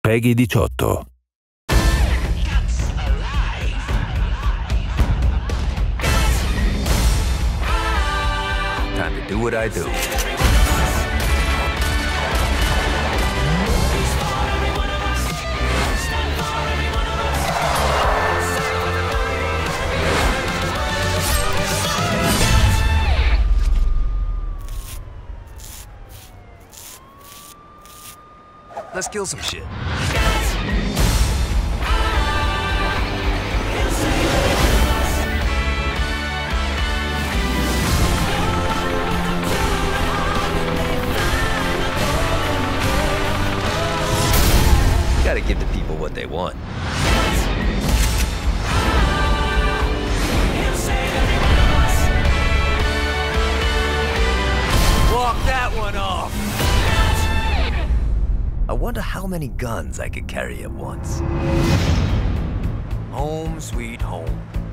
PEGI 18. Time to do what I do. Let's kill some shit. Gotta give the people what they want. Walk that one off. I wonder how many guns I could carry at once. Home sweet home.